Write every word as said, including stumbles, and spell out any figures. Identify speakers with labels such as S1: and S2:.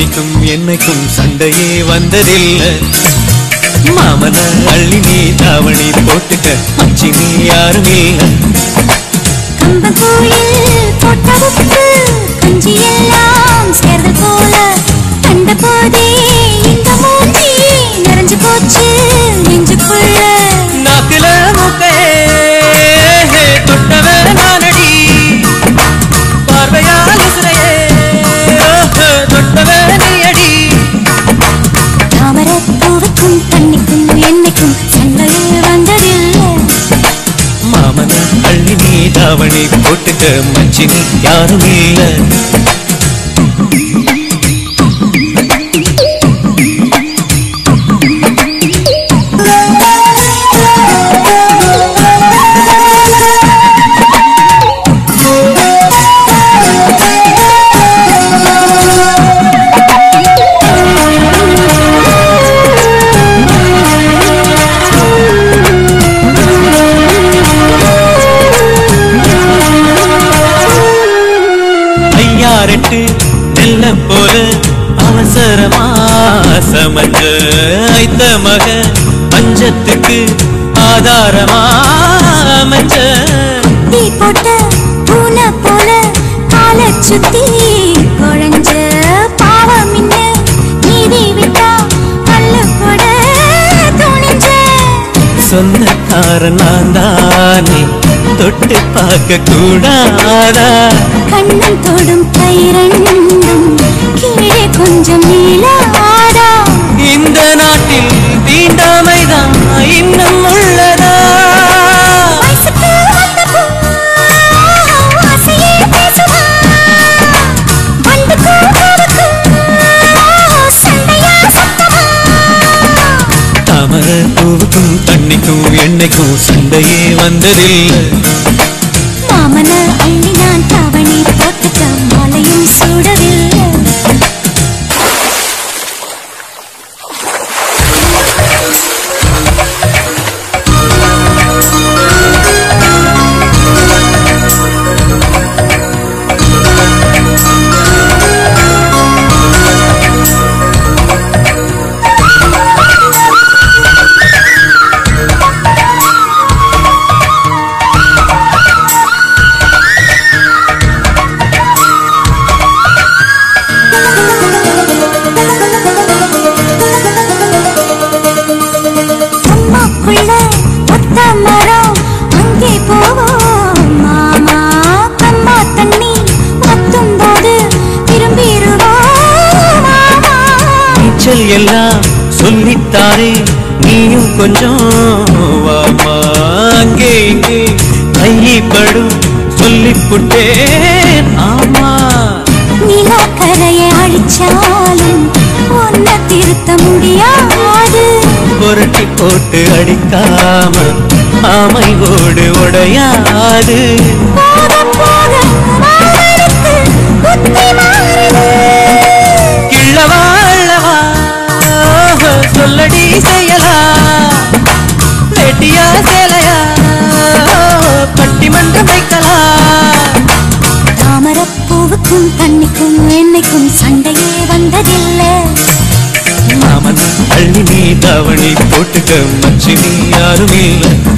S1: தண்ணிக்கும் என்னைக்கும் சண்டையே வந்ததில்லை. மாமன அள்ளி நீ தாவணி போட்டுக்க மச்சி நீ யாரும் இல்ல.
S2: கம்பங்கோயில் போட்ட உப்பு கஞ்சி எல்லாம் சேர்ந்து போல கண்ட போதே இந்த மூஞ்சி நிறைஞ்சு போச்சு நெஞ்சுக்குள்ள.
S1: நாக்குல மூக்கே தொட்டவே நானடி பார்வையால் உசுரையே தொட்டவே நீயடி.
S2: தாமரை பூவுக்கும் தண்ணிக்கும் என்னைக்கும் சண்டையே வந்ததில்லை.
S1: மாமன அள்ளி நீ தாவணி போட்டுக்க மச்சி நீ யாரும் இல்ல. நெல்ல போல அவசரமா சமஞ்ச ஐத்த மக பஞ்சத்துக்கு ஆதாரமா அமைச்ச.
S2: தீ போட்ட பூனை போல கால சுத்தி குழஞ்ச பாவம் இன்ன நீதி விட்டா கல்ல போட துணிஞ்ச.
S1: சொந்தக்காரன் நான் தானே தொட்டு பார்க்க கூடாதா.
S2: கண்ணம் தொடும் கைரண்டும் கீழே கொஞ்சம் நீளாதா.
S1: இந்த நாட்டில் தீண்டாமைதான் இன்னும் உள்ளதா. தாமரை பூவுக்கும் தண்ணிக்கும் என்னைக்கும் சண்டையே வந்ததில்லை.
S2: மாமன அள்ளி நான் தாவணி போட்டுக்க மாலையும் சூடவில்லை.
S1: எல்லாம் சொல்லித்தாரே நீயும் கொஞ்சம் வாமா. அங்கே இங்கே கைப்படும் சொல்லிப்புட்டேன் ஆமா.
S2: நிலக்கரையை அழிச்சாலும் ஒன்ன திருத்த முடியாது.
S1: புரட்டி போட்டு அடிக்காம ஆமை ஓடு உடையாது. கிள்ளவா சொல்லடி செய்யலா வேட்டியா சேலையா பட்டிமன்றம் வைக்கலா.
S2: தாமரப்பூவுக்கும் தண்ணிக்கும் என்னைக்கும் சண்டையே வந்ததில்லை.
S1: மாமன் அள்ளி நீ தாவணி போட்டுக்க மச்சி நீ யாரும் இல்லை.